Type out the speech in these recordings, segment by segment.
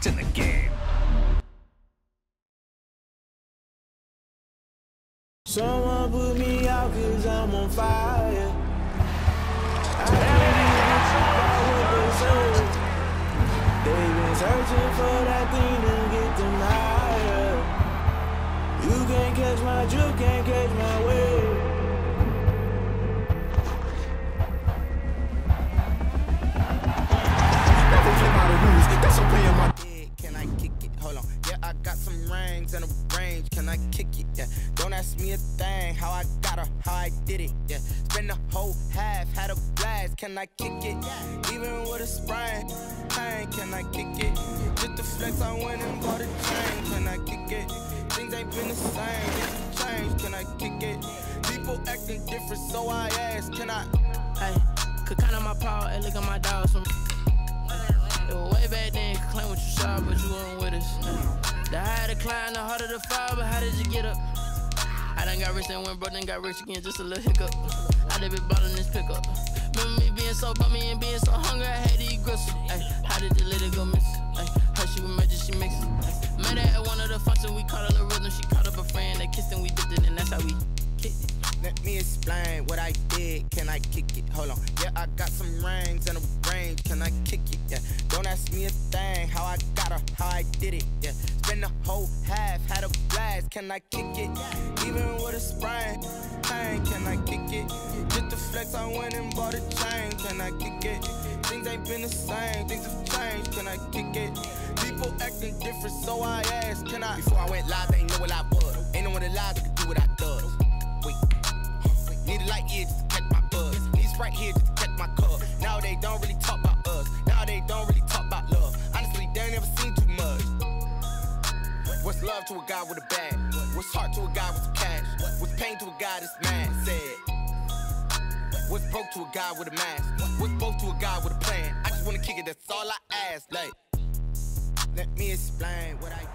in the game. Someone put me out 'cause I'm on fire. They've been searching for that thing to get them higher. You can't catch my drift, can't catch my wave. Never play by the rules, that's okay in my head. Can I kick it? Hold on. Yeah, I got some rings and a range. Can I kick it? Yeah. Don't ask me a thing. How I got her, how I did it. Yeah. Spend the whole half, had a blast. Can I kick it? Even with a sprain. Pain, can I kick it? Just the flex, I went and bought a chain. Can I kick it? Things ain't been the same. Things have changed. Can I kick it? People acting different, so I ask. Can I? Hey, could count on my power and look at my dogs from. It was way back then, could claim what you saw, but you weren't with us. The higher the climb, the harder the fall, but how did you get up? I done got rich and went broke, then got rich again, just a little hiccup. I done been bought in this pickup. Remember me being so bummy and being so hungry, I had to eat gristle. Ay, how did the little go miss? Ay, her she was magic, she mixed. Met her at one of the functions, we caught a little rhythm, she caught up a friend, they kissed and we dipped it, and that's how we kicked it. Let me explain what I did. Can I kick it? Hold on. Yeah, I got some rings and a range. Can I kick it? Yeah. Don't ask me a thing. How I got her, how I did it. Yeah. Spend the whole half, had a blast. Can I kick it? Even with a sprain. Pain, can I kick it? Just the flex, I went and bought a chain. Can I kick it? Things ain't been the same. Things have changed. Can I kick it? People acting different, so I asked. Can I? Before I went live, they ain't know what I was. Ain't no one alive that could do what I does. Wait. Need a light year just to catch my buzz. Need Sprite here just to catch my cup. Now they don't really talk about us. Now they don't really talk about love. Honestly, they ain't never seen too much. What's love to a guy with a bag? What's heart to a guy with some cash? What's pain to a guy that's mad? Said. What's broke to a guy with a mask? What's both to a guy with a plan? I just wanna kick it, that's all I ask. Like, let me explain what I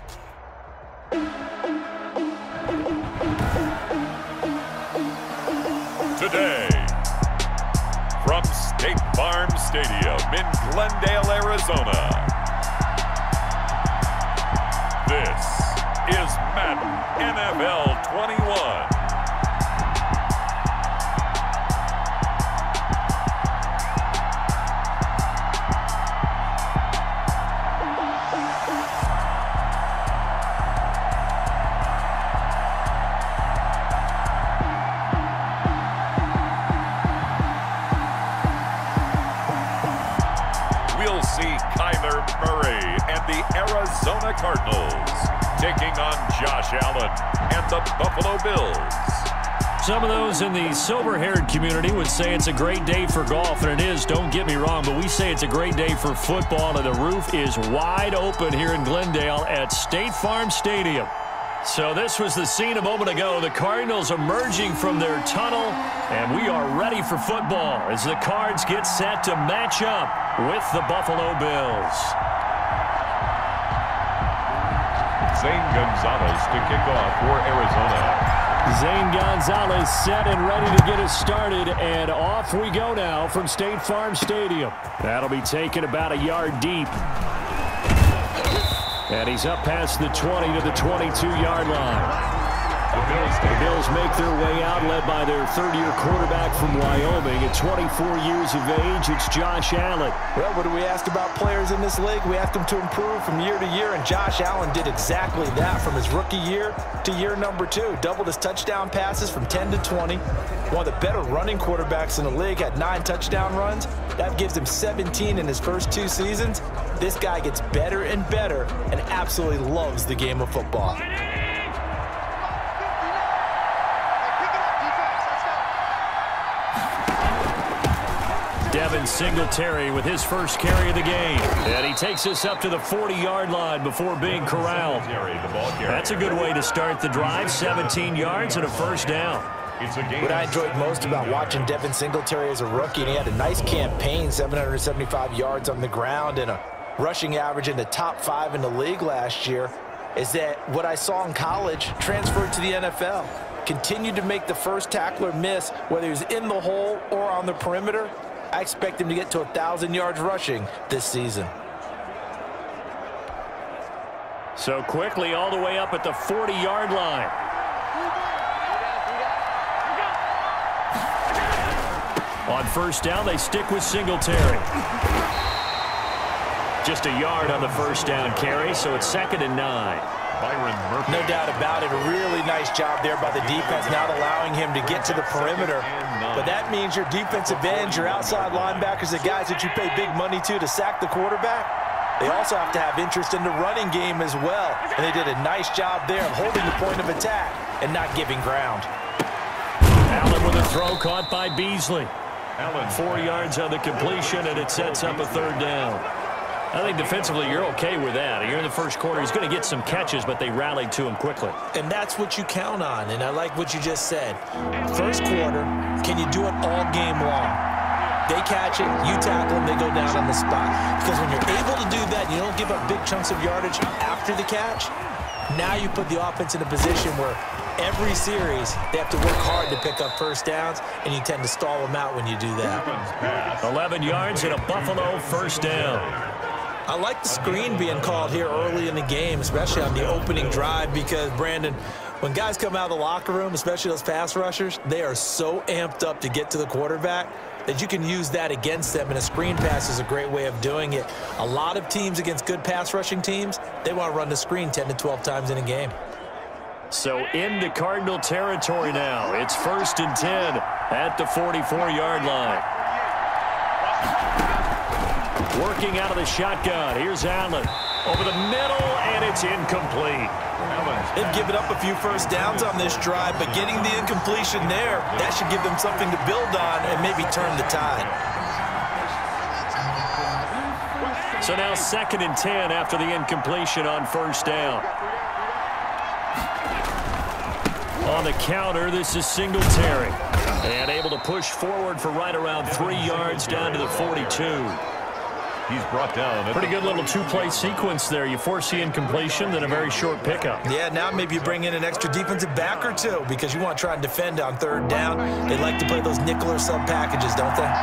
Today, from State Farm Stadium in Glendale, Arizona, this is Madden NFL 21. We'll see Kyler Murray and the Arizona Cardinals taking on Josh Allen and the Buffalo Bills. Some of those in the silver-haired community would say it's a great day for golf, and it is, don't get me wrong, but we say it's a great day for football, and the roof is wide open here in Glendale at State Farm Stadium. So this was the scene a moment ago. The Cardinals emerging from their tunnel, and we are ready for football as the Cards get set to match up with the Buffalo Bills. Zane Gonzalez to kick off for Arizona. Zane Gonzalez set and ready to get us started, and off we go now from State Farm Stadium. That'll be taken about a yard deep. And he's up past the 20 to the 22-yard line. The Bills make their way out, led by their third-year quarterback from Wyoming. At 24 years of age, it's Josh Allen. Well, what do we ask about players in this league? We ask them to improve from year to year, and Josh Allen did exactly that from his rookie year to year number 2. Doubled his touchdown passes from 10 to 20. One of the better running quarterbacks in the league, had 9 touchdown runs. That gives him 17 in his first 2 seasons. This guy gets better and better and absolutely loves the game of football. Devin Singletary with his first carry of the game. And he takes us up to the 40-yard line before being corralled. That's a good way to start the drive. 17 yards and a first down. What I enjoyed most about watching Devin Singletary as a rookie, and he had a nice campaign, 775 yards on the ground and a rushing average in the top 5 in the league last year, is that what I saw in college transferred to the NFL. Continued to make the first tackler miss, whether he's in the hole or on the perimeter. I expect him to get to 1,000 yards rushing this season. So quickly all the way up at the 40-yard line. On first down, they stick with Singletary. Just a yard on the first down carry, so it's 2nd and 9. No doubt about it. A really nice job there by the defense, not allowing him to get to the perimeter. But that means your defensive ends, your outside linebackers, the guys that you pay big money to sack the quarterback, they also have to have interest in the running game as well. And they did a nice job there of holding the point of attack and not giving ground. Allen with a throw caught by Beasley. 4 yards on the completion, and it sets up a 3rd down. I think defensively you're okay with that. You're in the first quarter. He's going to get some catches, but they rallied to him quickly. And that's what you count on, and I like what you just said. First quarter, can you do it all game long? They catch it, you tackle them, they go down on the spot. Because when you're able to do that, you don't give up big chunks of yardage after the catch. Now you put the offense in a position where every series they have to work hard to pick up first downs, and you tend to stall them out when you do that. 11 yards and a Buffalo first down. I like the screen being called here early in the game, especially on the opening drive, because, Brandon, when guys come out of the locker room, especially those pass rushers, they are so amped up to get to the quarterback that you can use that against them, and a screen pass is a great way of doing it. A lot of teams against good pass rushing teams, they want to run the screen 10 to 12 times in a game. So into Cardinal territory now. It's 1st and 10 at the 44-yard line. Working out of the shotgun. Here's Allen. Over the middle, and it's incomplete. They've given up a few first downs on this drive, but getting the incompletion there, that should give them something to build on and maybe turn the tide. So now 2nd and 10 after the incompletion on first down. On the counter, this is Singletary. And able to push forward for right around 3 yards down to the 42. He's brought down. Pretty good little two-play sequence there. You force the incompletion, then a very short pickup. Yeah, now maybe you bring in an extra defensive back or two because you want to try and defend on 3rd down. They like to play those nickel or sub packages, don't they?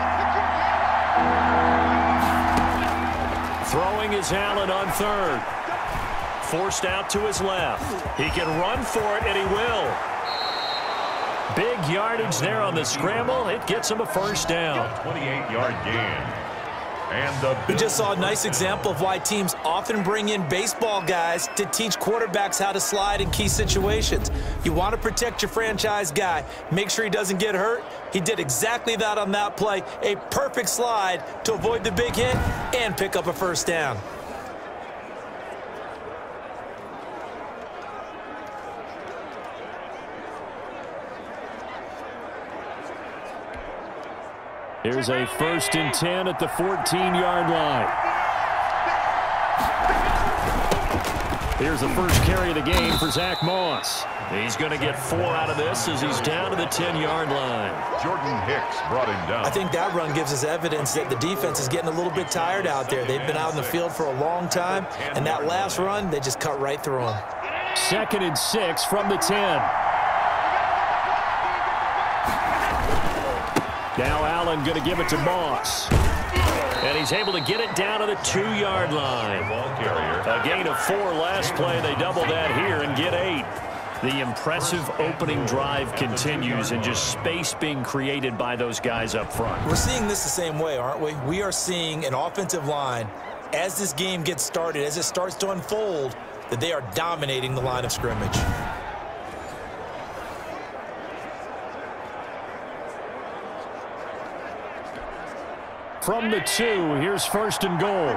Throwing is Allen on 3rd. Forced out to his left. He can run for it, and he will. Big yardage there on the scramble. It gets him a first down. 28-yard gain. We just saw a nice example of why teams often bring in baseball guys to teach quarterbacks how to slide in key situations. You want to protect your franchise guy. Make sure he doesn't get hurt. He did exactly that on that play. A perfect slide to avoid the big hit and pick up a first down. Here's a 1st and 10 at the 14-yard line. Here's the first carry of the game for Zach Moss. He's going to get 4 out of this as he's down to the 10-yard line. Jordan Hicks brought him down. I think that run gives us evidence that the defense is getting a little bit tired out there. They've been out in the field for a long time, and that last run, they just cut right through them. 2nd and 6 from the 10. Now Allen going to give it to Moss. And he's able to get it down to the 2-yard line. A gain of 4 last play. They double that here and get 8. The impressive opening drive continues, and just space being created by those guys up front. We're seeing this the same way, aren't we? We are seeing an offensive line, as this game gets started, as it starts to unfold, that they are dominating the line of scrimmage. From the 2, here's 1st and goal.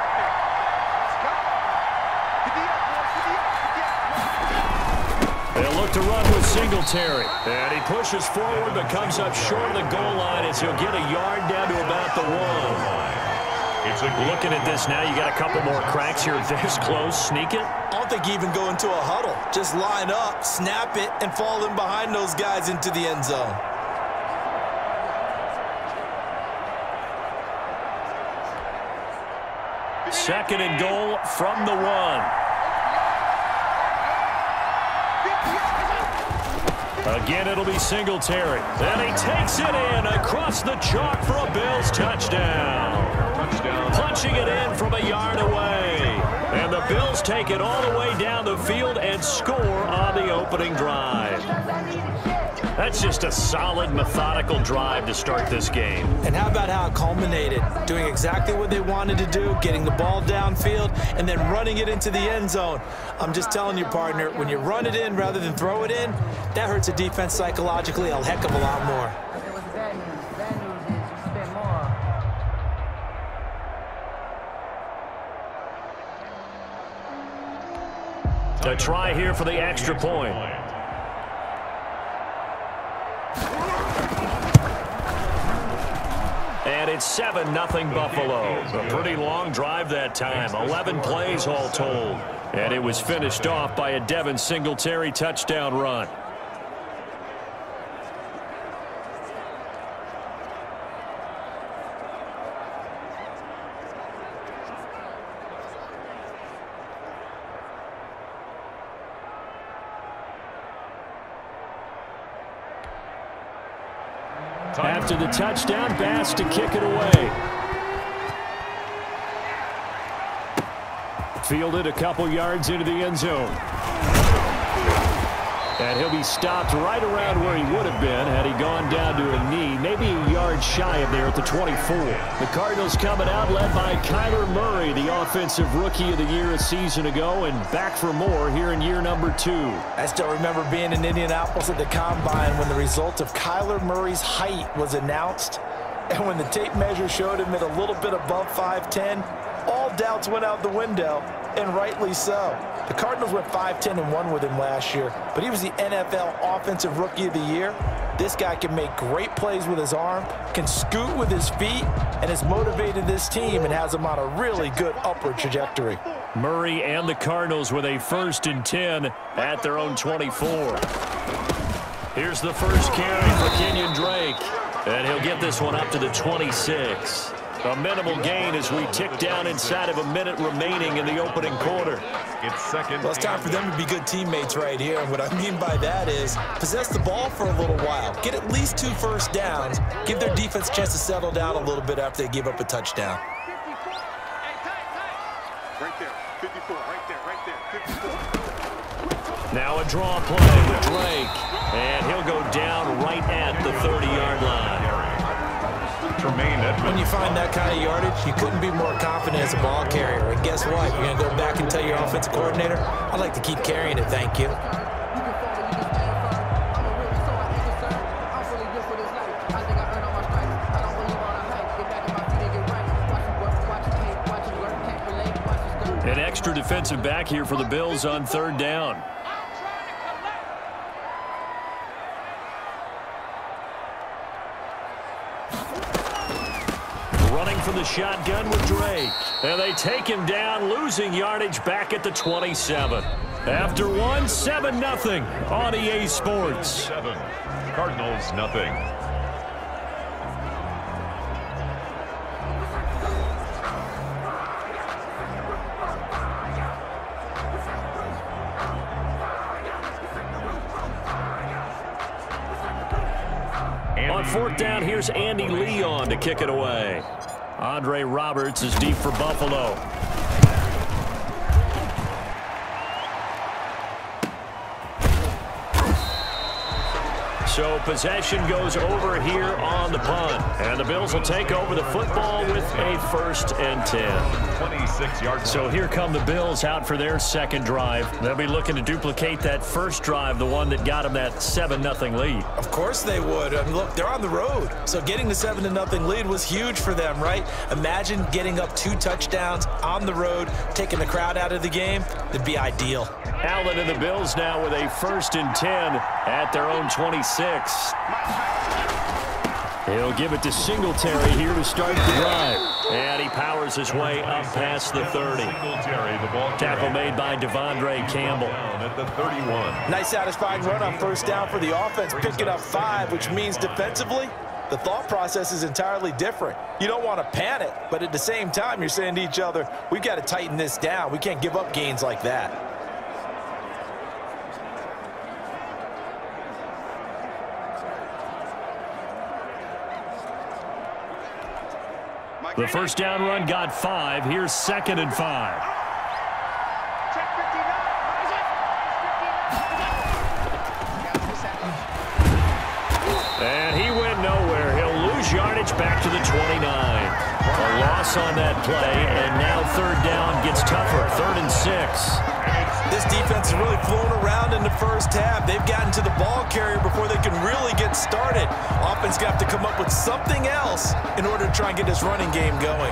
They'll look to run with Singletary. And he pushes forward but comes up short of the goal line as he'll get a yard down to about the 1. Looking at this now, you got a couple more cracks here this close. Sneak it. I don't think you even go into a huddle. Just line up, snap it, and fall in behind those guys into the end zone. Second and goal from the 1. Again, it'll be Singletary. And he takes it in across the chalk for a Bills touchdown. Punching it in from a yard away. And the Bills take it all the way down the field and score on the opening drive. That's just a solid, methodical drive to start this game. And how about how it culminated? Doing exactly what they wanted to do, getting the ball downfield, and then running it into the end zone. I'm just telling you, partner, when you run it in rather than throw it in, that hurts a defense psychologically a heck of a lot more. A try here for the extra point. And it's 7-0 Buffalo. A pretty long drive that time. 11 plays all told. And it was finished off by a Devin Singletary touchdown run. After the touchdown, Bass to kick it away. Fielded a couple yards into the end zone. And he'll be stopped right around where he would have been had he gone down to a knee, maybe a yard shy of there at the 24. The Cardinals coming out led by Kyler Murray, the offensive rookie of the year a season ago, and back for more here in year number 2. I still remember being in Indianapolis at the Combine when the result of Kyler Murray's height was announced. And when the tape measure showed him at a little bit above 5'10", all doubts went out the window, and rightly so. The Cardinals went 5-10-1 with him last year, but he was the NFL Offensive Rookie of the Year. This guy can make great plays with his arm, can scoot with his feet, and has motivated this team and has them on a really good upward trajectory. Murray and the Cardinals with a 1st and 10 at their own 24. Here's the first carry for Kenyon Drake, and he'll get this one up to the 26. A minimal gain as we tick down inside of a minute remaining in the opening quarter. It's second. Well, it's time for them to be good teammates right here. And what I mean by that is possess the ball for a little while. Get at least 2 first downs. Give their defense a chance to settle down a little bit after they give up a touchdown. Right there, 54, right there, 54. Now a draw play with Drake. And he'll go down right at the 30-yard line. When you find that kind of yardage, you couldn't be more confident as a ball carrier. And guess what? You're going to go back and tell your offensive coordinator, I'd like to keep carrying it, thank you. An extra defensive back here for the Bills on 3rd down. From the shotgun with Drake. And they take him down, losing yardage back at the 27. After one, 7-0 on EA Sports. 7. Cardinals nothing. On 4th down, here's Andy Leon to kick it away. Andre Roberts is deep for Buffalo. So possession goes over here on the punt. And the Bills will take over the football with a 1st and 10. 26 yards. So here come the Bills out for their second drive. They'll be looking to duplicate that first drive, the one that got them that 7-0 lead. Of course they would. I mean, look, they're on the road. So getting the 7-0 lead was huge for them, right? Imagine getting up 2 touchdowns on the road, taking the crowd out of the game. That'd be ideal. Allen and the Bills now with a 1st and 10 at their own 26. He'll give it to Singletary here to start the drive. And he powers his way up past the 30. Tackle made by Devondre Campbell. At the 31. Nice satisfying run on 1st down for the offense, picking up 5, which means defensively, the thought process is entirely different. You don't want to panic, but at the same time, you're saying to each other, we've got to tighten this down. We can't give up gains like that. The 1st down run got 5. Here's 2nd and 5. back to the 29. A loss on that play, and now third down gets tougher. 3rd and 6. This defense is really flown around in the first half. They've gotten to the ball carrier before they can really get started. Offense got to come up with something else in order to try and get this running game going.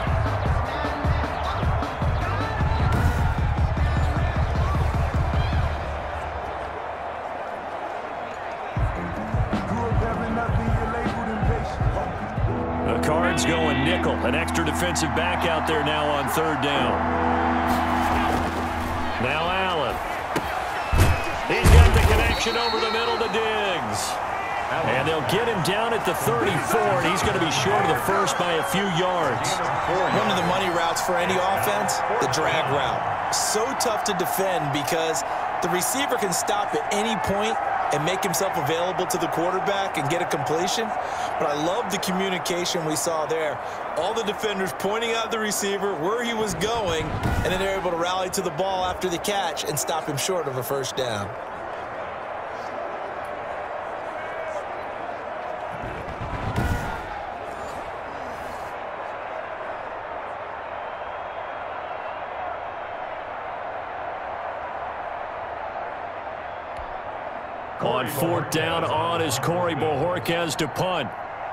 The Cards going nickel. An extra defensive back out there now on 3rd down. Now Allen. He's got the connection over the middle to Diggs. And they'll get him down at the 34, and he's going to be short of the first by a few yards. One of the money routes for any offense, the drag route. So tough to defend because the receiver can stop at any point and make himself available to the quarterback and get a completion. But I love the communication we saw there. All the defenders pointing out the receiver, where he was going, and then they're able to rally to the ball after the catch and stop him short of a first down. On 4th down, on is Corey Bojorquez to punt.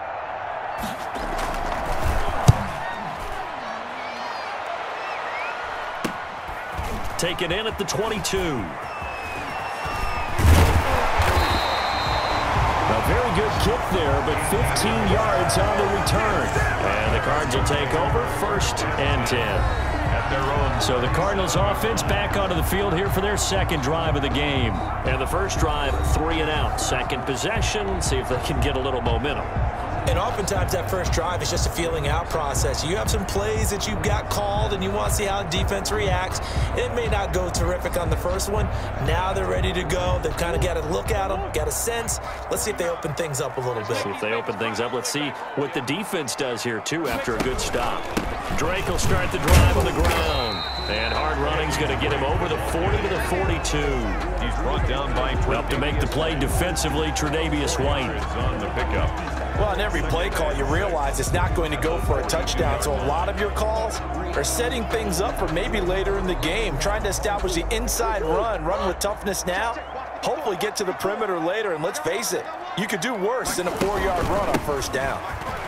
Taken in at the 22. A very good kick there, but 15 yards on the return. And the Cards will take over 1st and 10. So the Cardinals offense back onto the field here for their second drive of the game. And the first drive, 3 and out. Second possession, see if they can get a little momentum. And oftentimes that first drive is just a feeling out process. You have some plays that you've got called and you want to see how the defense reacts. It may not go terrific on the first one. Now they're ready to go. They've kind of got to look at them, got a sense. Let's see if they open things up a little bit. See if they open things up. Let's see what the defense does here, too, after a good stop. Drake will start the drive on the ground. And hard running's going to get him over the 40 to the 42. He's brought down by 20. Up to make the play defensively, Tre'Davious White. On the pickup. Well, in every play call, you realize it's not going to go for a touchdown. So a lot of your calls are setting things up for maybe later in the game, trying to establish the inside run with toughness now, hopefully get to the perimeter later. And let's face it, you could do worse than a 4-yard run on first down.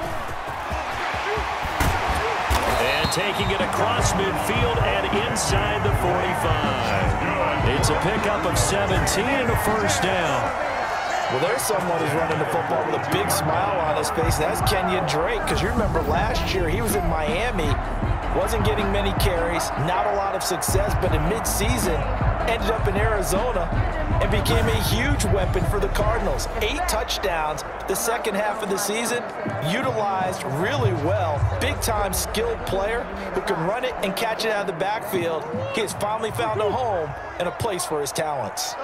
And taking it across midfield and inside the 45. It's a pickup of 17 and a first down. Well, there's someone who's running the football with a big smile on his face. That's Kenyon Drake, because you remember last year he was in Miami, wasn't getting many carries, not a lot of success, but in midseason ended up in Arizona and became a huge weapon for the Cardinals. 8 touchdowns the second half of the season, utilized really well. Big-time skilled player who can run it and catch it out of the backfield. He has finally found a home and a place for his talents.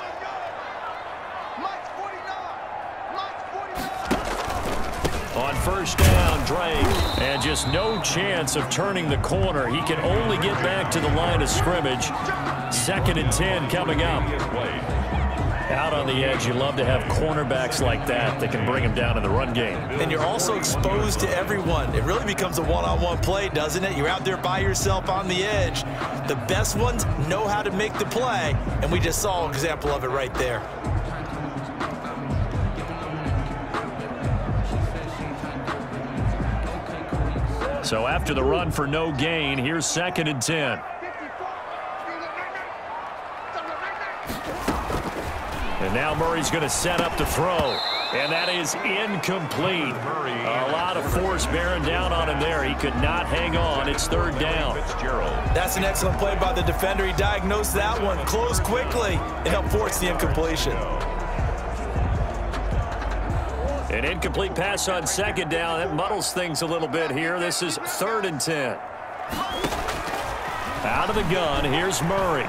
On first down, Drake, and just no chance of turning the corner. He can only get back to the line of scrimmage. 2nd and 10 coming up. Out on the edge, you love to have cornerbacks like that can bring him down in the run game. And you're also exposed to everyone. It really becomes a one-on-one play, doesn't it? You're out there by yourself on the edge. The best ones know how to make the play, and we just saw an example of it right there. So after the run for no gain, here's 2nd and 10. And now Murray's going to set up to throw. And that is incomplete. A lot of force bearing down on him there. He could not hang on. It's 3rd down. That's an excellent play by the defender. He diagnosed that one, closed quickly, and helped force the incompletion. An incomplete pass on 2nd down. That muddles things a little bit here. This is 3rd and 10. Out of the gun, here's Murray.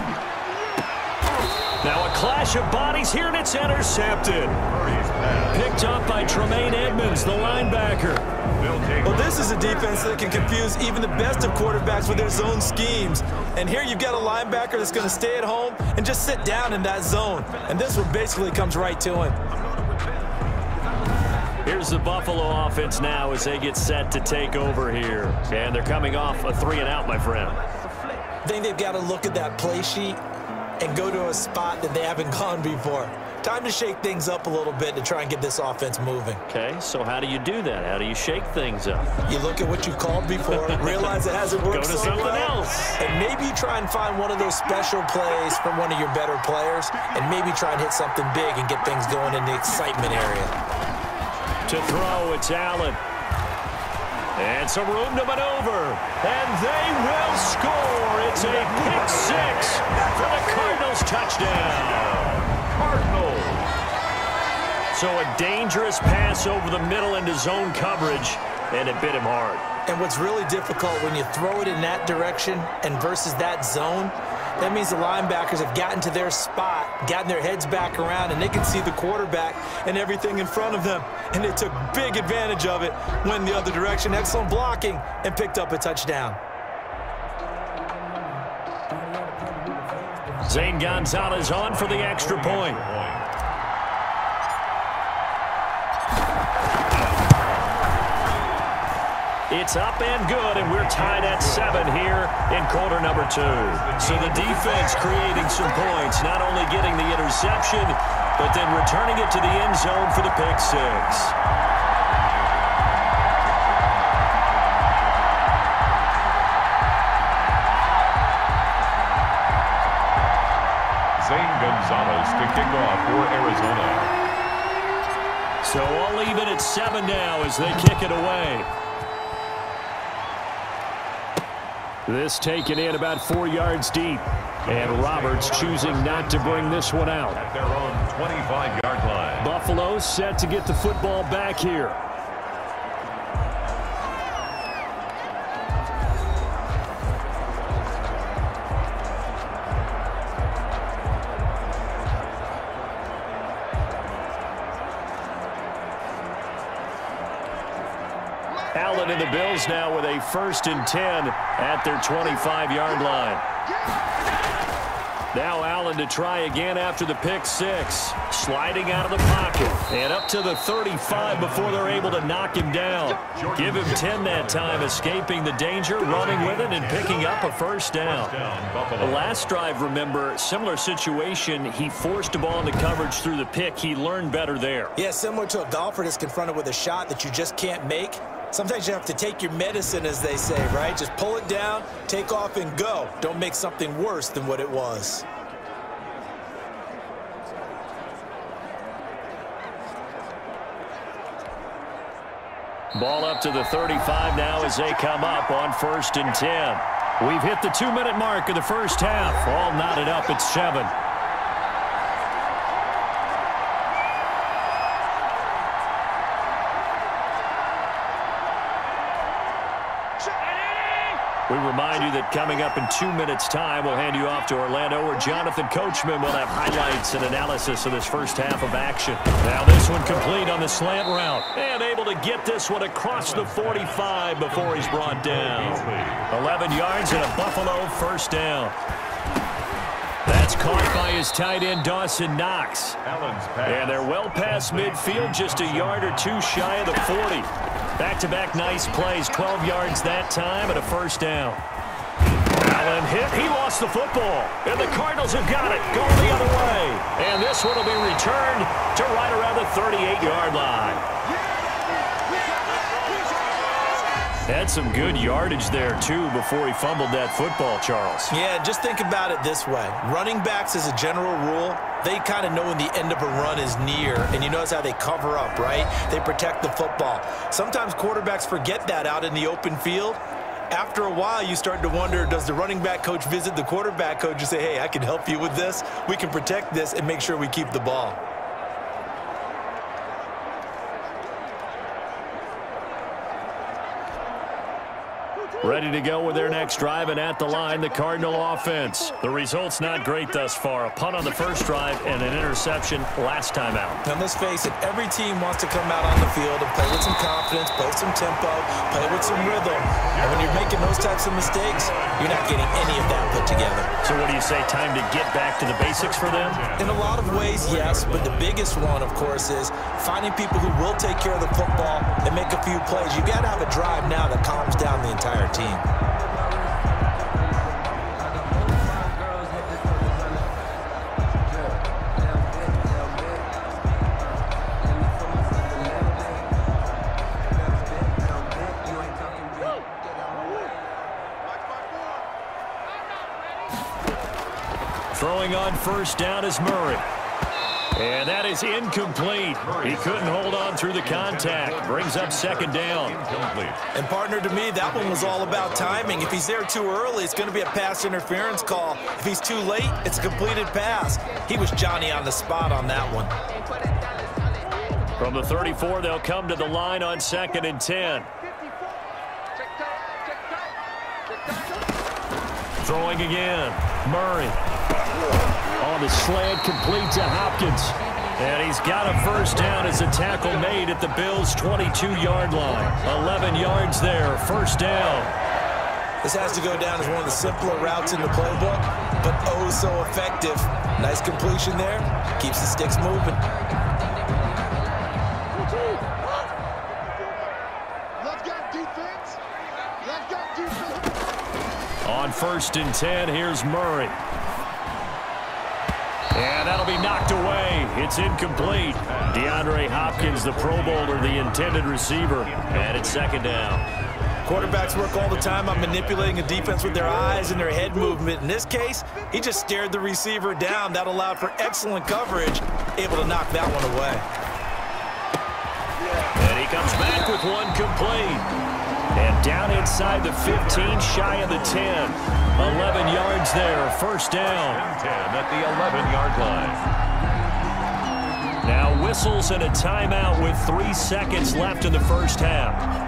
Now a clash of bodies here, and it's intercepted. Picked up by Tremaine Edmonds, the linebacker. Well, this is a defense that can confuse even the best of quarterbacks with their zone schemes. And here you've got a linebacker that's going to stay at home and just sit down in that zone. And this one basically comes right to him. Here's the Buffalo offense now as they get set to take over here. And they're coming off a 3-and-out, my friend. I think they've got to look at that play sheet and go to a spot that they haven't gone before. Time to shake things up a little bit to try and get this offense moving. Okay, so how do you do that? How do you shake things up? You look at what you've called before, realize it hasn't worked Go to something else. and maybe try and find one of those special plays from one of your better players, and maybe try and hit something big and get things going in the excitement area. To throw, it's Allen. And some room to maneuver. And they will score. It's a pick six for the Cardinals touchdown. Cardinals. So a dangerous pass over the middle into zone coverage, and it bit him hard. And what's really difficult when you throw it in that direction and versus that zone, that means the linebackers have gotten to their spot, gotten their heads back around, and they can see the quarterback and everything in front of them. And they took big advantage of it, went the other direction, excellent blocking, and picked up a touchdown. Zane Gonzalez on for the extra point. It's up and good, and we're tied at 7 here in quarter number 2. So the defense creating some points, not only getting the interception, but then returning it to the end zone for the pick six. Zane Gonzalez to kick off for Arizona. So all even at 7 now as they kick it away. This taken in about 4 yards deep. And Roberts choosing not to bring this one out. At their own 25-yard line. Buffalo set to get the football back here. Allen and the Bills now with a 1st and 10 at their 25-yard line. Now Allen to try again after the pick six. Sliding out of the pocket. And up to the 35 before they're able to knock him down. Give him 10 that time, escaping the danger, running with it, and picking up a 1st down. The last drive, remember, similar situation. He forced a ball into coverage through the pick. He learned better there. Yeah, similar to a golfer that's confronted with a shot that you just can't make. Sometimes you have to take your medicine, as they say, right? Just pull it down, take off, and go. Don't make something worse than what it was. Ball up to the 35 now as they come up on 1st and 10. We've hit the 2-minute mark of the first half. All knotted up at 7. We remind you that coming up in 2 minutes' time, we'll hand you off to Orlando, where Jonathan Coachman will have highlights and analysis of this first half of action. Now this one complete on the slant route. And able to get this one across the 45 before he's brought down. 11 yards and a Buffalo 1st down. That's caught by his tight end, Dawson Knox. And they're well past midfield, just a yard or two shy of the 40. Back-to-back nice plays, 12 yards that time and a 1st down. Allen hit, he lost the football. And the Cardinals have got it, going the other way. And this one will be returned to right around the 38-yard line. Had some good yardage there, too, before he fumbled that football, Charles. Yeah, just think about it this way. Running backs, as a general rule, they kind of know when the end of a run is near, and you notice how they cover up, right? They protect the football. Sometimes quarterbacks forget that out in the open field. After a while, you start to wonder, does the running back coach visit the quarterback coach and say, hey, I can help you with this. We can protect this and make sure we keep the ball. Ready to go with their next drive, and at the line, the Cardinal offense. The result's not great thus far. A punt on the first drive and an interception last time out. Now, let's face it, every team wants to come out on the field and play with some confidence, play with some tempo, play with some rhythm. And when you're making those types of mistakes, you're not getting any of that put together. So what do you say, time to get back to the basics for them? In a lot of ways, yes, but the biggest one, of course, is finding people who will take care of the football and make a few plays. You got to have a drive now that calms down the entire team. Throwing on first down is Murray. And that is incomplete. He couldn't hold on through the contact. Brings up second down. And partner, to me, that one was all about timing. If he's there too early, it's going to be a pass interference call. If he's too late, it's a completed pass. He was Johnny on the spot on that one. From the 34, they'll come to the line on 2nd and 10. Throwing again. Murray. On the slant, complete to Hopkins. And he's got a first down as a tackle made at the Bills' 22-yard line. 11 yards there, first down. This has to go down as one of the simpler routes in the playbook, but oh so effective. Nice completion there. Keeps the sticks moving. Let's go defense. Let's go defense. On 1st and 10, here's Murray. And that'll be knocked away. It's incomplete. DeAndre Hopkins, the Pro Bowler, the intended receiver. And it's 2nd down. Quarterbacks work all the time on manipulating a defense with their eyes and their head movement. In this case, he just stared the receiver down. That allowed for excellent coverage, able to knock that one away. And he comes back with one complete. And down inside the 15, shy of the 10. 11 yards there, first down. 10 at the 11-yard line. Now whistles and a timeout with 3 seconds left in the first half.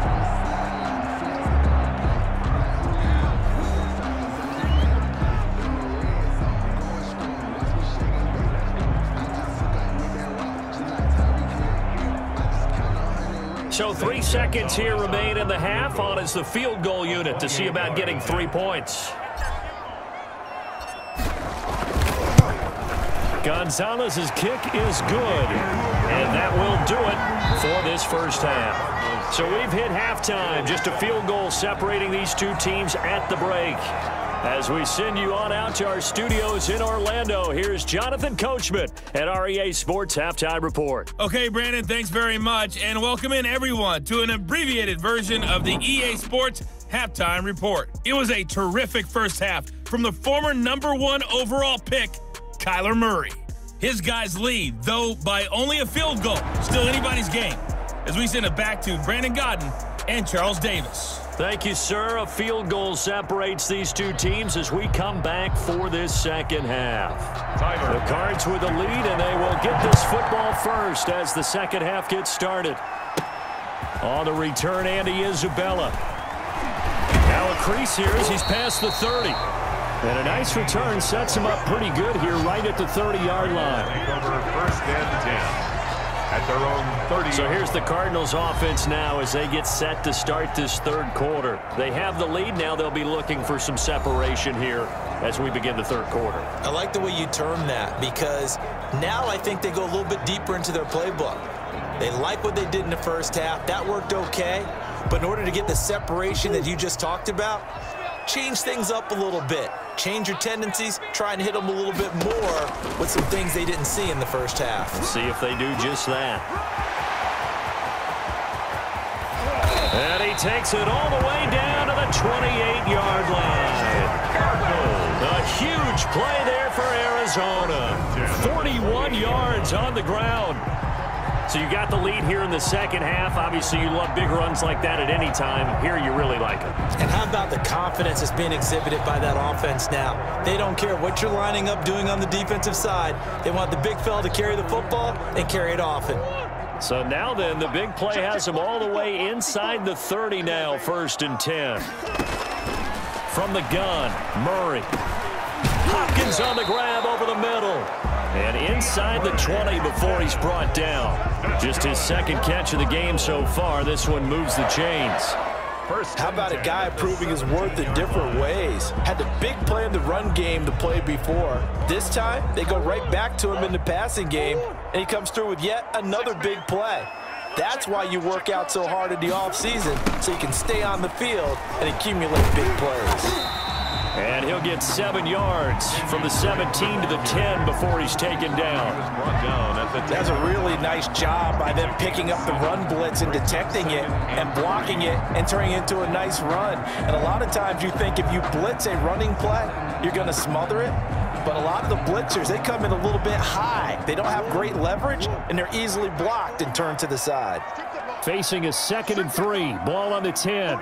So 3 seconds here remain in the half. On is the field goal unit to see about getting 3 points. Gonzalez's kick is good, and that will do it for this first half. So we've hit halftime, just a field goal separating these two teams at the break. As we send you on out to our studios in Orlando, here's Jonathan Coachman at REA Sports Halftime Report. Okay, Brandon, thanks very much, and welcome in everyone to an abbreviated version of the EA Sports Halftime Report. It was a terrific first half from the former #1 overall pick, Kyler Murray. His guys lead, though by only a field goal. Still anybody's game. As we send it back to Brandon Godden and Charles Davis. Thank you, sir. A field goal separates these two teams as we come back for this second half. The Cards with the lead, and they will get this football first as the second half gets started. On the return, Andy Isabella. Now a crease here as he's past the 30. And a nice return sets him up pretty good here right at the 30-yard line. First and 10. At their own 30. So here's the Cardinals offense now as they get set to start this third quarter. They have the lead now. They'll be looking for some separation here as we begin the third quarter. I like the way you term that because now I think they go a little bit deeper into their playbook. They like what they did in the first half. That worked okay. But in order to get the separation that you just talked about, change things up a little bit. Change your tendencies, try and hit them a little bit more with some things they didn't see in the first half. Let's see if they do just that. And he takes it all the way down to the 28-yard line. A huge play there for Arizona. 41 yards on the ground. So you got the lead here in the second half. Obviously, you love big runs like that at any time. Here, you really like it. And how about the confidence that's being exhibited by that offense now? They don't care what you're lining up doing on the defensive side. They want the big fella to carry the football and carry it often. So now then, the big play has him all the way inside the 30 now, 1st and 10. From the gun, Murray. Hopkins on the grab over the middle. And inside the 20 before he's brought down. Just his 2nd catch of the game so far. This one moves the chains. How about a guy proving his worth in different ways? Had the big play in the run game the play before. This time, they go right back to him in the passing game, and he comes through with yet another big play. That's why you work out so hard in the offseason, so you can stay on the field and accumulate big plays. And he'll get 7 yards from the 17 to the 10 before he's taken down. That's a really nice job by them picking up the run blitz and detecting it and blocking it and turning it into a nice run. And a lot of times you think if you blitz a running play, you're going to smother it. But a lot of the blitzers, they come in a little bit high. They don't have great leverage, and they're easily blocked and turned to the side. Facing a 2nd and 3. Ball on the 10.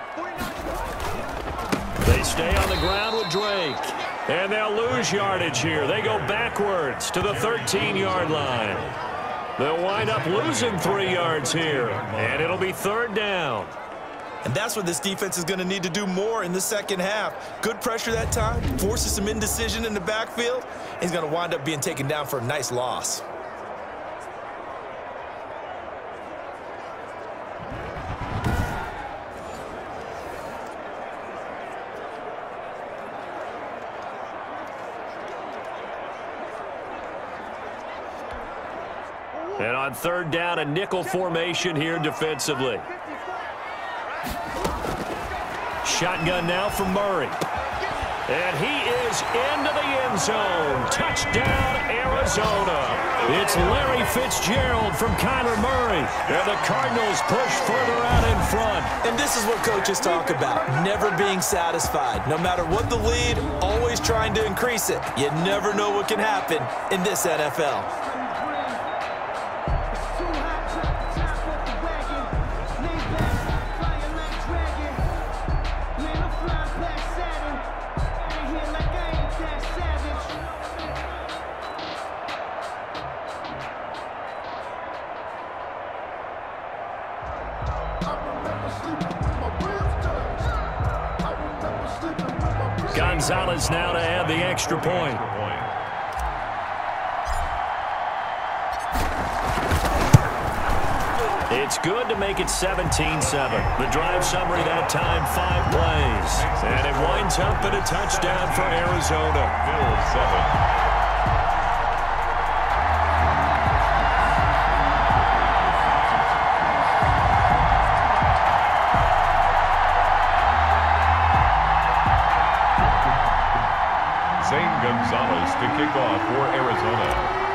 They stay on the ground with Drake. And they'll lose yardage here. They go backwards to the 13-yard line. They'll wind up losing 3 yards here. And it'll be 3rd down. And that's what this defense is going to need to do more in the 2nd half. Good pressure that time, forces some indecision in the backfield. He's going to wind up being taken down for a nice loss. And on 3rd down, a nickel formation here defensively. Shotgun now from Murray. And he is into the end zone. Touchdown, Arizona. It's Larry Fitzgerald from Kyler Murray. And the Cardinals push further out in front. And this is what coaches talk about, never being satisfied. No matter what the lead, always trying to increase it. You never know what can happen in this NFL. Gonzalez now to add the extra point. It's good to make it 17-7. The drive summary that time, 5 plays. And it winds up in a touchdown for Arizona. Bills 7. Gonzalez to kick off for Arizona.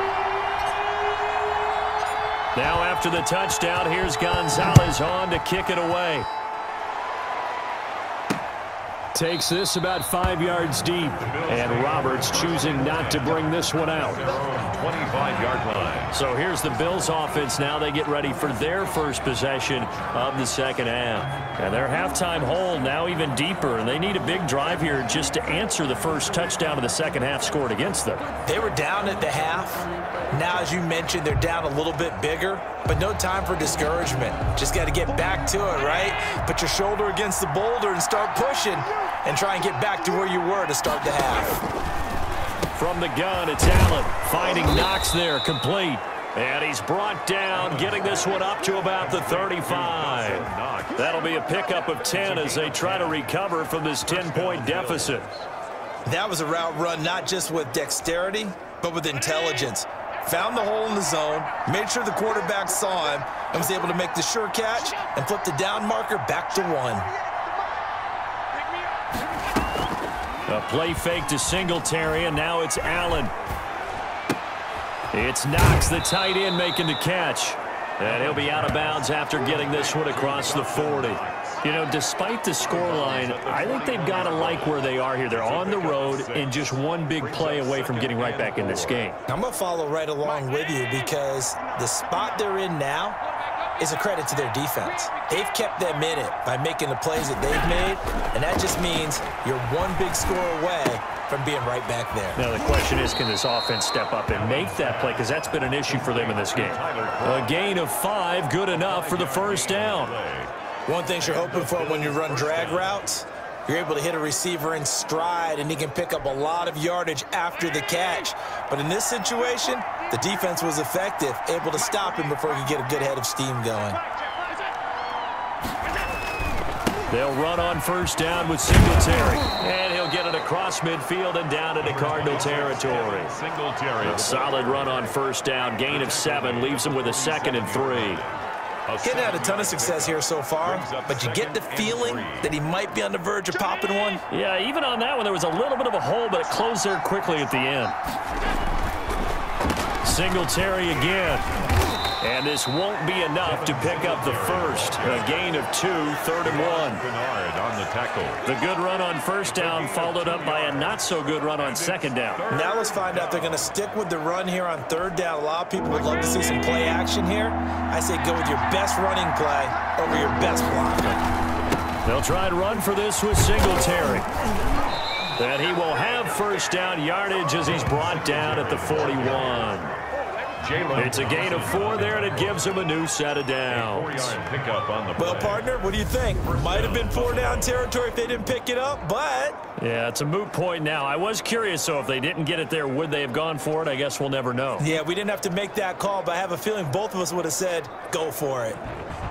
Now after the touchdown, here's Gonzalez on to kick it away. Takes this about 5 yards deep. And Roberts choosing not to bring this one out. 25-yard line. So here's the Bills offense now. They get ready for their first possession of the 2nd half. And their halftime hole now even deeper. And they need a big drive here just to answer the first touchdown of the 2nd half scored against them. They were down at the half. Now, as you mentioned, they're down a little bit bigger. But no time for discouragement. Just got to get back to it, right? Put your shoulder against the boulder and start pushing. And try and get back to where you were to start the half. From the gun, it's Allen. Finding Knox there, complete. And he's brought down, getting this one up to about the 35. That'll be a pickup of 10 as they try to recover from this 10-point deficit. That was a route run not just with dexterity, but with intelligence. Found the hole in the zone, made sure the quarterback saw him, and was able to make the sure catch and flip the down marker back to 1. A play fake to Singletary, and now it's Allen. It's Knox, the tight end, making the catch. And he'll be out of bounds after getting this one across the 40. You know, despite the scoreline, I think they've got to like where they are here. They're on the road and just one big play away from getting right back in this game. I'm going to follow right along with you because the spot they're in now is a credit to their defense. They've kept them in it by making the plays that they've made, and that just means you're one big score away from being right back there. Now the question is, can this offense step up and make that play? Because that's been an issue for them in this game. A gain of 5, good enough for the first down. One thing you're hoping for when you run drag routes, you're able to hit a receiver in stride, and he can pick up a lot of yardage after the catch. But in this situation, the defense was effective, able to stop him before he could get a good head of steam going. They'll run on first down with Singletary. And he'll get it across midfield and down into Cardinal territory. A solid run on first down. Gain of 7 leaves him with a 2nd and 3. Getting had a ton of success here so far, but you get the feeling that he might be on the verge of popping one. Yeah, even on that one, there was a little bit of a hole, but it closed there quickly at the end. Singletary again. And this won't be enough to pick up the first. A gain of 2, 3rd and 1. On the tackle. The good run on first down followed up by a not-so-good run on 2nd down. Now let's find out they're going to stick with the run here on 3rd down. A lot of people would love to see some play action here. I say go with your best running play over your best blocker. They'll try and run for this with Singletary. And he will have first down yardage as he's brought down at the 41. It's a gain of 4 there, and it gives him a new set of downs. Well, partner, what do you think? Might have been 4-down territory if they didn't pick it up, but... Yeah, it's a moot point now. I was curious, so if they didn't get it there, would they have gone for it? I guess we'll never know. Yeah, we didn't have to make that call, but I have a feeling both of us would have said, go for it.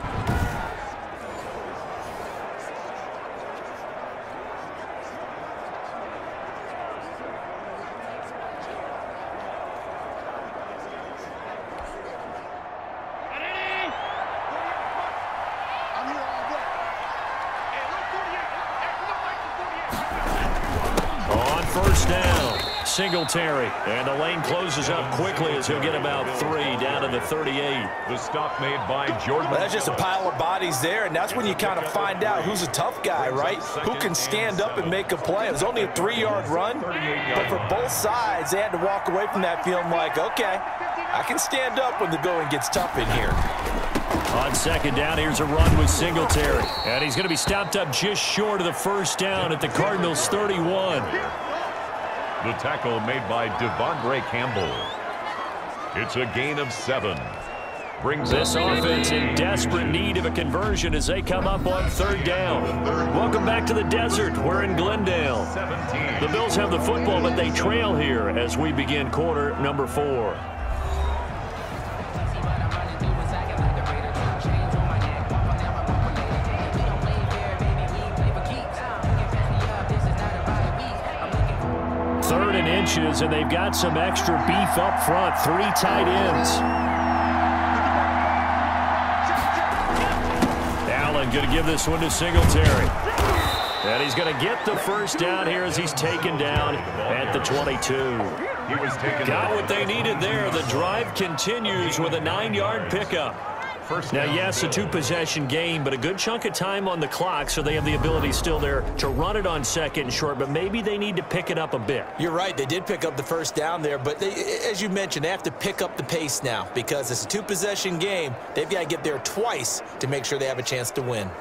Singletary, and the lane closes up quickly as he'll get about 3 down to the 38. The stop made by Jordan. Well, that's just a pile of bodies there, and that's when you kind of find out who's a tough guy, right? Who can stand up and make a play. It was only a 3-yard run, but for both sides, they had to walk away from that feeling like, okay, I can stand up when the going gets tough in here. On 2nd down, here's a run with Singletary, and he's going to be stopped up just short of the first down at the Cardinals' 31. The tackle made by Devondre Campbell. It's a gain of 7. Brings this offense in desperate need of a conversion as they come up on 3rd down. Welcome back to the desert. We're in Glendale. The Bills have the football, but they trail here as we begin quarter number 4. And they've got some extra beef up front. 3 tight ends. Allen going to give this one to Singletary. And he's going to get the first down here as he's taken down at the 22. Got what they needed there. The drive continues with a 9-yard pickup. Now, yes, a 2-possession game, but a good chunk of time on the clock, so they have the ability still there to run it on 2nd and short, but maybe they need to pick it up a bit. You're right. They did pick up the first down there, but they, as you mentioned, they have to pick up the pace now because it's a 2-possession game. They've got to get there twice to make sure they have a chance to win.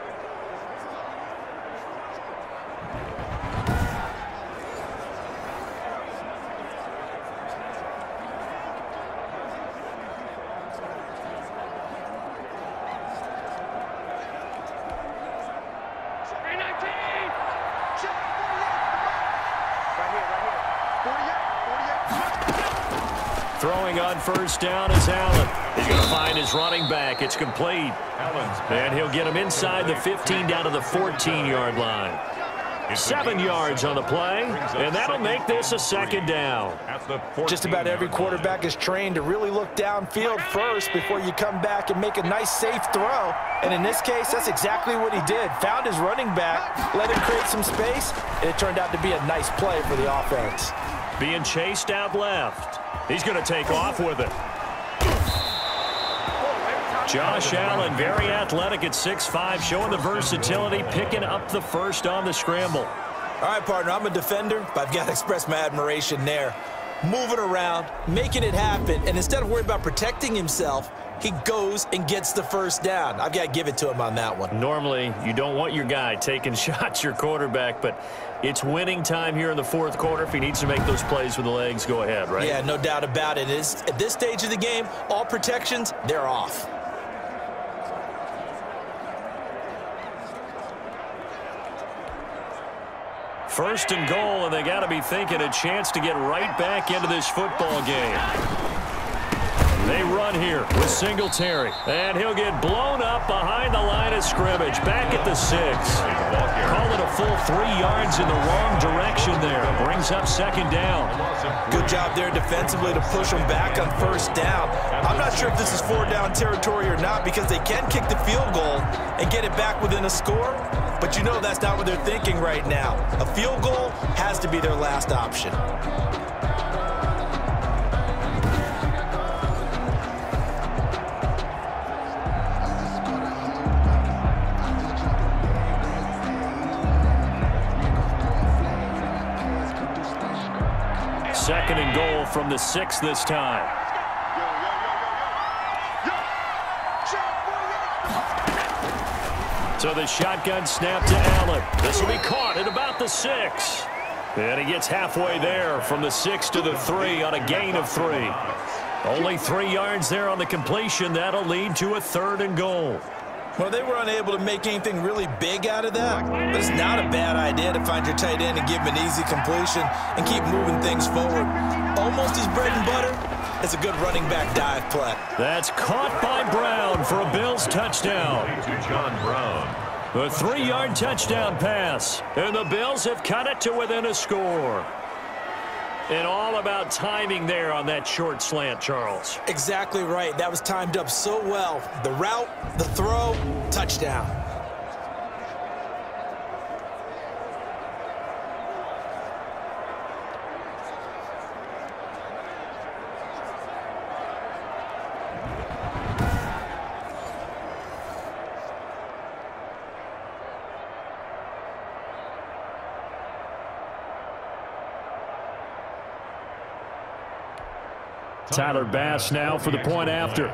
Throwing on first down is Allen. He's going to find his running back. It's complete. And he'll get him inside the 15 down to the 14-yard line. 7 yards on the play, and that'll make this a 2nd down. Just about every quarterback is trained to really look downfield first before you come back and make a nice, safe throw. And in this case, that's exactly what he did. Found his running back, let him create some space, and it turned out to be a nice play for the offense. Being chased out left. He's going to take off with it. Josh Allen, very athletic at 6'5", showing the versatility, picking up the first on the scramble. All right, partner, I'm a defender, but I've got to express my admiration there. moving around, making it happen, and instead of worrying about protecting himself, he goes and gets the first down. I've got to give it to him on that one. Normally, you don't want your guy taking shots, your quarterback, but it's winning time here in the fourth quarter. If he needs to make those plays with the legs, go ahead, right? Yeah, no doubt about it. At this stage of the game, all protections, they're off. First and goal, and they got to be thinking a chance to get right back into this football game. They run here with Singletary, and he'll get blown up behind the line of scrimmage, back at the 6. Call it a full 3 yards in the wrong direction there. Brings up second down. Good job there defensively to push them back on first down. I'm not sure if this is 4-down territory or not because they can kick the field goal and get it back within a score, but you know that's not what they're thinking right now. A field goal has to be their last option. Second and goal from the 6 this time. So the shotgun snap to Allen. This will be caught at about the 6. And he gets halfway there from the 6 to the 3 on a gain of 3. Only 3 yards there on the completion. That'll lead to a 3rd and goal. Well, they were unable to make anything really big out of that, but it's not a bad idea to find your tight end and give him an easy completion and keep moving things forward. Almost his bread and butter. It's a good running back dive play. That's caught by Brown for a Bills touchdown. To John Brown. A 3-yard touchdown pass, and the Bills have cut it to within a score. And all about timing there on that short slant, Charles. Exactly right. That was timed up so well. The route, the throw, touchdown. Tyler Bass now for the point after.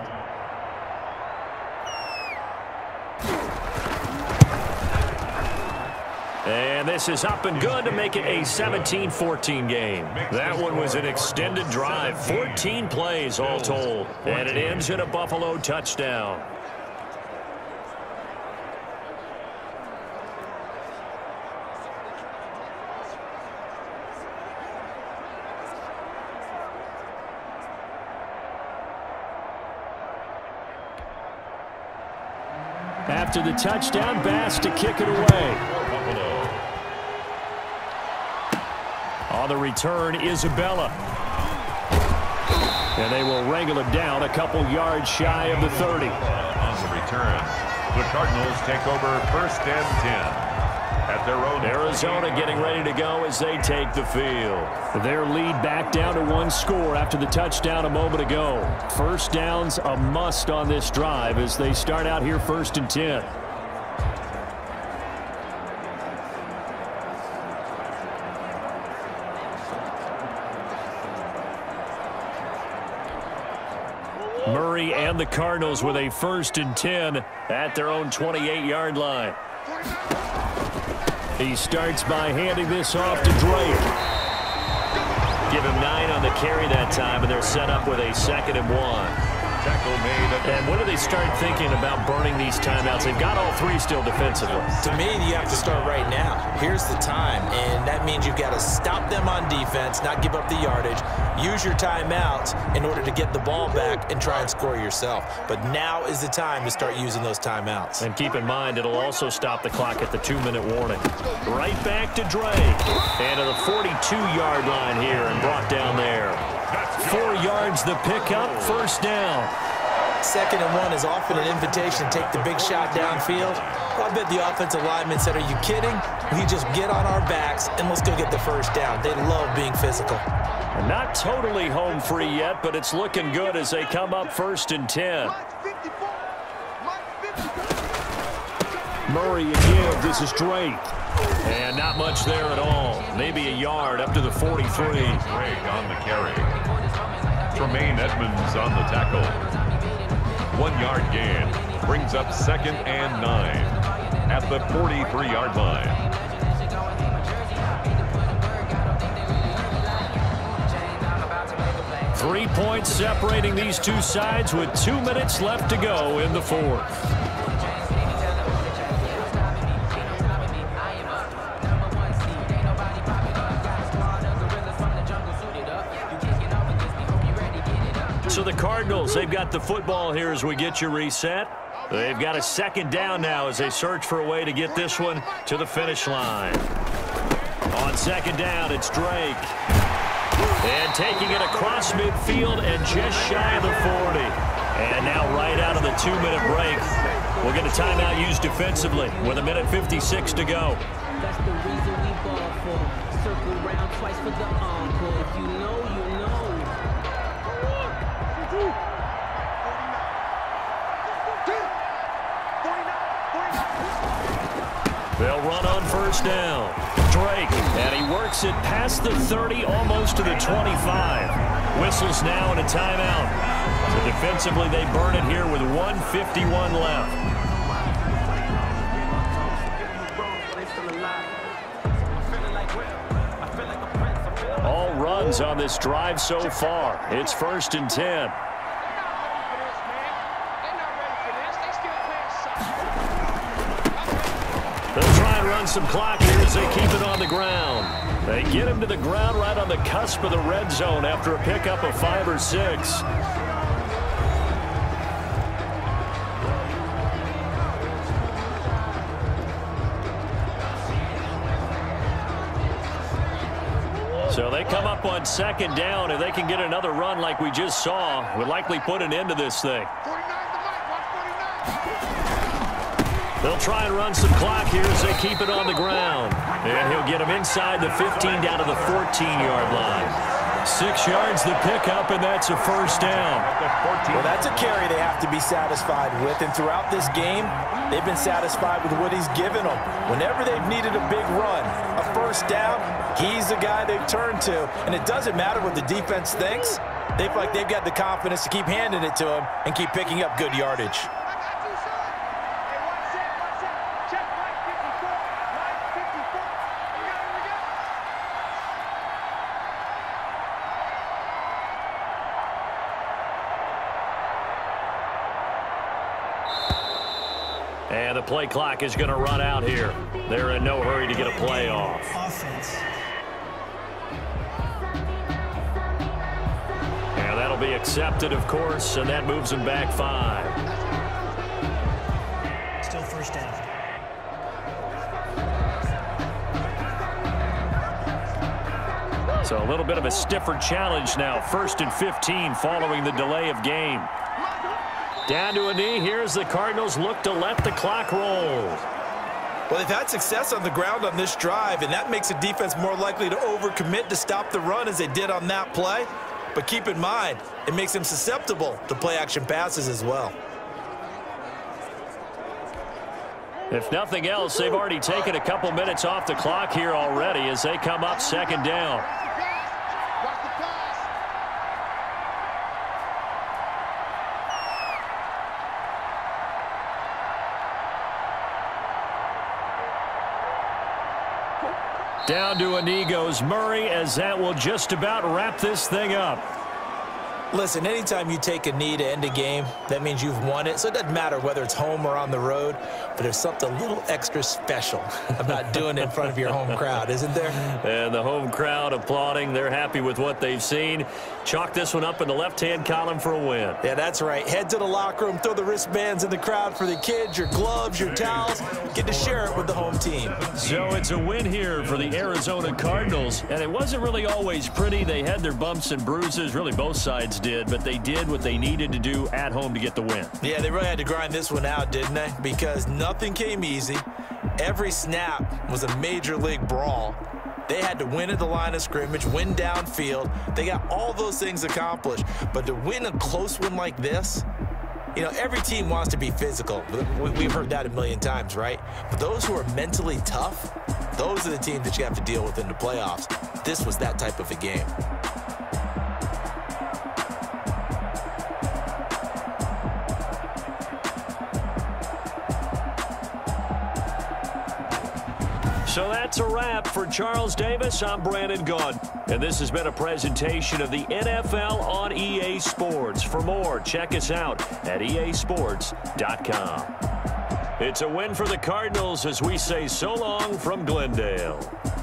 And this is up and good to make it a 17-14 game. That one was an extended drive, 14 plays all told, and it ends in a Buffalo touchdown. After the touchdown, Bass to kick it away. On the return, Isabella. And they will wrangle him down a couple yards shy of the 30. On the return, the Cardinals take over 1st and 10. At their own Arizona getting ready to go as they take the field. Their lead back down to 1 score after the touchdown a moment ago. First down's a must on this drive as they start out here 1st and 10. Murray and the Cardinals with a 1st and 10 at their own 28-yard line. He starts by handing this off to Drake. Give him 9 on the carry that time, and they're set up with a 2nd and 1. Tackle made. And when do they start thinking about burning these timeouts? They've got all 3 still defensively. To me, you have to start right now. Here's the time, and that means you've got to stop them on defense, not give up the yardage, use your timeouts in order to get the ball back and try and score yourself. But now is the time to start using those timeouts. And keep in mind, it'll also stop the clock at the 2-minute warning. Right back to Drake. And to the 42-yard line here and brought down there. 4 yards the pickup, 1st down. 2nd and 1 is often an invitation to take the big shot downfield. I bet the offensive lineman said, are you kidding? We just get on our backs and let's go get the 1st down. They love being physical. Not totally home free yet, but it's looking good as they come up 1st and 10. Murray again. This is Drake. And not much there at all. Maybe a yard up to the 43. Greg on the carry. Tremaine Edmonds on the tackle. 1 yard gain brings up 2nd and 9 at the 43-yard line. Three points separating these two sides with 2 minutes left to go in the fourth. So the Cardinals, they've got the football here as we get you reset. They've got a 2nd down now as they search for a way to get this one to the finish line. On 2nd down, it's Drake. And taking it across midfield and just shy of the 40. And now right out of the 2-minute break, we'll get a timeout used defensively with 1:56 to go. That's the reason we ball for. Circle round twice for the encore. If you know, you know. They'll run on 1st down. Drake, and he works it past the 30, almost to the 25. Whistles now and a timeout. So defensively, they burn it here with 1:51 left. All runs on this drive so far. It's 1st and 10. They'll try and run some clock here as they keep it on the ground. They get him to the ground right on the cusp of the red zone after a pickup of 5 or 6. So they come up on 2nd down, and they can get another run like we just saw. Would likely put an end to this thing. They'll try and run some clock here as they keep it on the ground. And he'll get him inside the 15 down to the 14-yard line. 6 yards the pickup, and that's a 1st down. Well, that's a carry they have to be satisfied with. And throughout this game, they've been satisfied with what he's given them. Whenever they've needed a big run, a 1st down, he's the guy they've turned to. And it doesn't matter what the defense thinks. They feel like they've got the confidence to keep handing it to him and keep picking up good yardage. And the play clock is going to run out here. They're in no hurry to get a play off. And that'll be accepted, of course, and that moves them back 5. Still 1st down. So a little bit of a stiffer challenge now. 1st and 15 following the delay of game. Down to a knee. Here's the Cardinals look to let the clock roll. Well, they've had success on the ground on this drive, and that makes the defense more likely to overcommit to stop the run as they did on that play. But keep in mind, it makes them susceptible to play-action passes as well. If nothing else, they've already taken a couple minutes off the clock here already as they come up 2nd down. Down to a knee goes Murray, as that will just about wrap this thing up. Listen, anytime you take a knee to end a game, that means you've won it. So it doesn't matter whether it's home or on the road, but there's something a little extra special about doing it in front of your home crowd, isn't there? And the home crowd applauding. They're happy with what they've seen. Chalk this one up in the left-hand column for a win. Yeah, that's right. Head to the locker room, throw the wristbands in the crowd for the kids, your gloves, your towels. Get to share it with the home team. So it's a win here for the Arizona Cardinals, and it wasn't really always pretty. They had their bumps and bruises, really both sides did, but they did what they needed to do at home to get the win. Yeah, they really had to grind this one out, didn't they? Because nothing came easy. Every snap was a major league brawl. They had to win at the line of scrimmage, win downfield. They got all those things accomplished. But to win a close one like this, You know, every team wants to be physical. We've heard that a million times, right? But those who are mentally tough, those are the teams that you have to deal with in the playoffs. This was that type of a game. So that's a wrap for Charles Davis. I'm Brandon Gaudin, and this has been a presentation of the NFL on EA Sports. For more, check us out at easports.com. It's a win for the Cardinals as we say so long from Glendale.